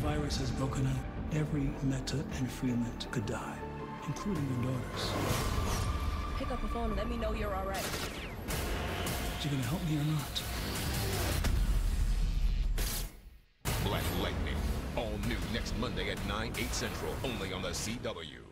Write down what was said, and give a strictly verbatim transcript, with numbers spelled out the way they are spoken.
virus has broken out, every Meta and Freeland could die, including your daughters. Pick up the phone and let me know you're all right. You gonna help me or not? Black Lightning, all new next Monday at nine, eight central, only on the C W.